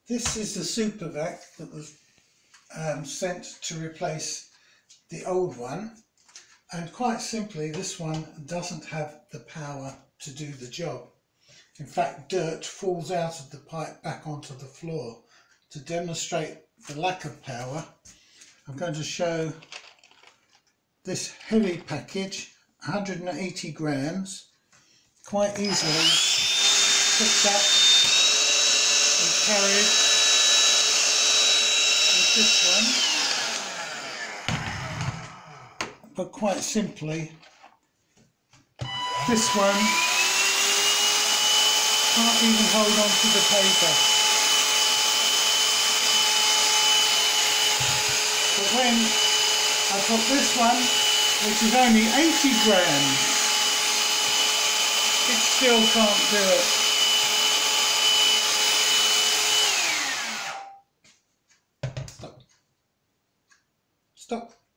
This is the Supervac that was sent to replace the old one, and quite simply this one doesn't have the power to do the job. In fact, dirt falls out of the pipe back onto the floor. To demonstrate the lack of power, I'm going to show this heavy package, 180 grams, quite easily picked up and carried with this one, but quite simply this one can't even hold on to the paper. But when I put this one, which is only 80 grams, it still can't do it. Stop. Stop.